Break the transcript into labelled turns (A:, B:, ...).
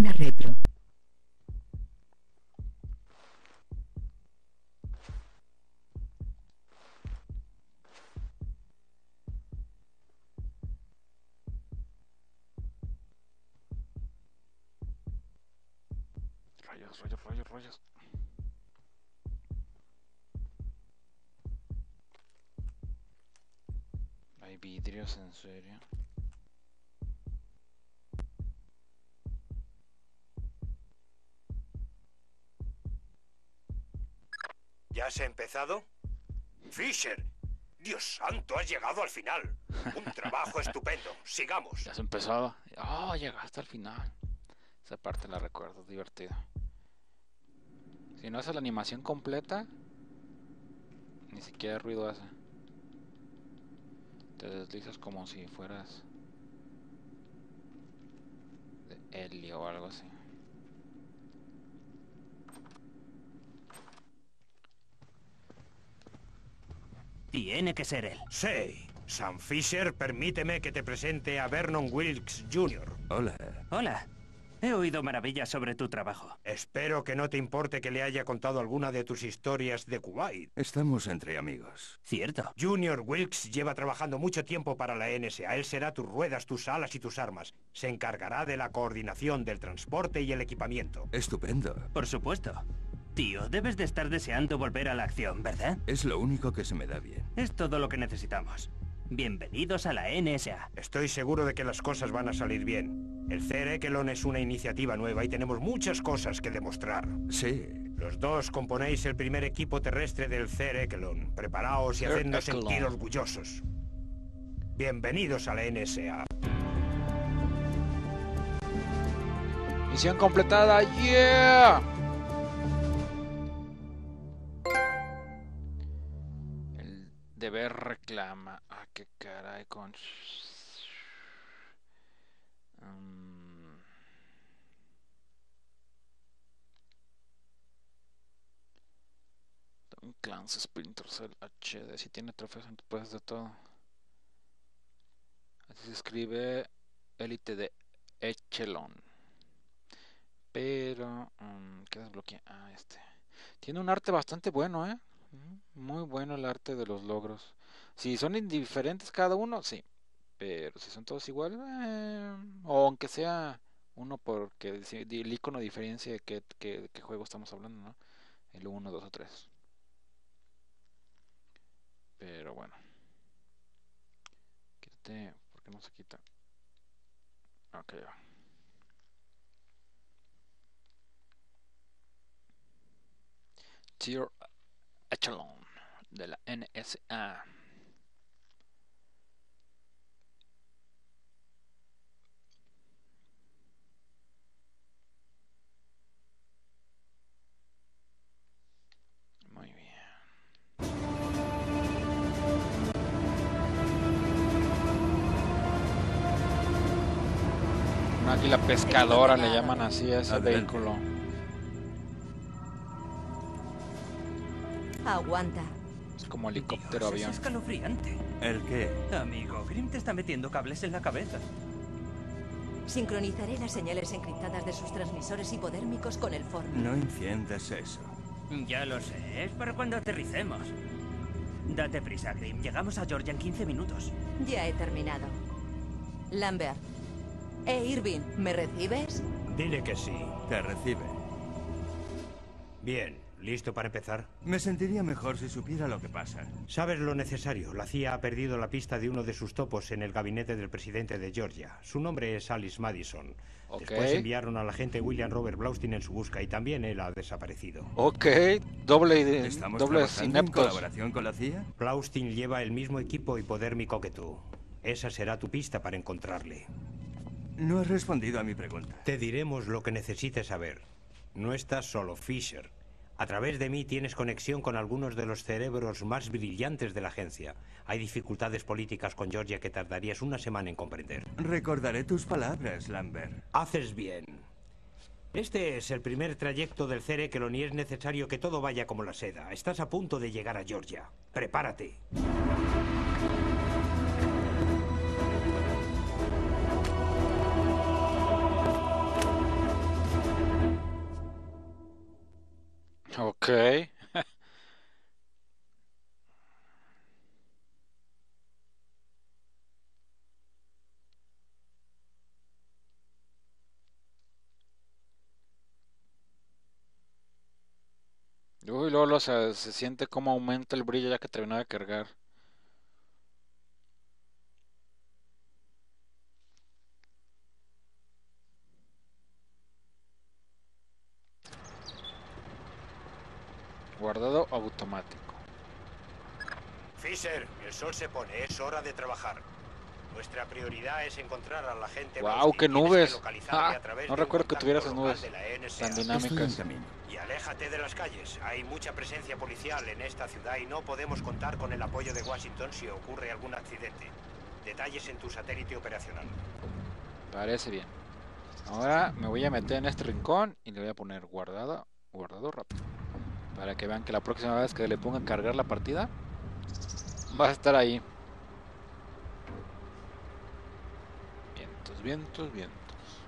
A: Zona retro.
B: Rayos. Hay vidrios, en serio.
C: ¿Ya se ha empezado? Fisher, Dios santo, has llegado al final. Un trabajo estupendo. Sigamos.
B: Ya se empezó. Oh, llegaste al final. Esa parte la recuerdo, divertida. Si no haces la animación completa, ni siquiera ruido hace. Te deslizas como si fueras de helio o algo así.
D: Tiene que ser él.
C: Sí. Sam Fisher, permíteme que te presente a Vernon Wilkes Jr.
E: Hola.
D: Hola. He oído maravillas sobre tu trabajo.
C: Espero que no te importe que le haya contado alguna de tus historias de Kuwait.
E: Estamos entre amigos.
D: Cierto.
C: Junior Wilkes lleva trabajando mucho tiempo para la NSA. Él será tus ruedas, tus alas y tus armas. Se encargará de la coordinación del transporte y el equipamiento.
E: Estupendo.
D: Por supuesto. Tío, debes de estar deseando volver a la acción, ¿verdad?
E: Es lo único que se me da bien.
D: Es todo lo que necesitamos. Bienvenidos a la NSA.
C: Estoy seguro de que las cosas van a salir bien. El CEREKELON es una iniciativa nueva y tenemos muchas cosas que demostrar.
E: Sí.
C: Los dos componéis el primer equipo terrestre del CEREKELON. Preparaos y hacednos sentir orgullosos. Bienvenidos a la NSA.
B: Misión completada, yeah. El deber reclama. Ah, qué caray con... Tom Clancy Splinter Cell HD. Si tiene trofeos, entonces puedes de todo. Así se escribe Elite de Echelon. Pero ¿qué desbloquea? Ah, este. Tiene un arte bastante bueno, muy bueno el arte de los logros. Si son indiferentes cada uno, sí. Pero si son todos iguales, o aunque sea uno porque el icono diferencia de qué juego estamos hablando, ¿no? El 1, 2 o 3. Pero bueno. Quítate, ¿por qué no se quita? Ok, ya. Tier Echelon de la NSA. Muy bien. Una águila pescadora le llaman así a ese vehículo.
A: Aguanta.
B: Es como helicóptero,
D: Dios,
B: avión.
D: es escalofriante.
E: ¿El qué?
D: Amigo, Grim te está metiendo cables en la cabeza.
A: Sincronizaré las señales encriptadas de sus transmisores hipodérmicos con el Form.
E: No enciendas eso.
D: Ya lo sé, es para cuando aterricemos. Date prisa, Grim. Llegamos a Georgia en 15 minutos.
A: Ya he terminado. Lambert. Irving, ¿me recibes?
C: Dile que sí.
E: Te recibe.
C: Bien, ¿listo para empezar?
E: Me sentiría mejor si supiera lo que pasa.
C: Sabes lo necesario. La CIA ha perdido la pista de uno de sus topos en el gabinete del presidente de Georgia. Su nombre es Alice Madison.
B: Ok.
C: Después enviaron al agente William Robert Blaustein en su busca y también él ha desaparecido.
B: Ok, doble
E: ¿Estamos
B: doble
E: trabajando en
B: ineptos.
E: colaboración con la CIA?
C: Blaustein lleva el mismo equipo hipodérmico que tú. Esa será tu pista para encontrarle.
E: No has respondido a mi pregunta.
C: Te diremos lo que necesites saber. No estás solo, Fisher. A través de mí tienes conexión con algunos de los cerebros más brillantes de la agencia. Hay dificultades políticas con Georgia que tardarías una semana en comprender.
E: Recordaré tus palabras, Lambert.
C: Haces bien. Este es el primer trayecto del CEREKELON y es necesario que todo vaya como la seda. Estás a punto de llegar a Georgia. Prepárate.
B: Ok. Uy, Lolo, se siente como aumenta el brillo ya que terminó de cargar. Guardado automático.
C: Fisher, el sol se pone, es hora de trabajar. Nuestra prioridad es encontrar al agente
B: ¡Wow!
C: Brodsky.
B: ¡Qué
C: Tienes que
B: nubes!
C: localizarle a través
B: No
C: de un
B: recuerdo que tuviera esas
C: contacto
B: nubes
C: local de la NSA.
B: tan
E: Estoy en
B: dinámicas.
E: camino.
C: Y aléjate de las calles. Hay mucha presencia policial en esta ciudad y no podemos contar con el apoyo de Washington si ocurre algún accidente. Detalles en tu satélite operacional.
B: Parece bien. Ahora me voy a meter en este rincón y le voy a poner guardado rápido. Para que vean que la próxima vez que le ponga a cargar la partida, va a estar ahí. Vientos, vientos, vientos.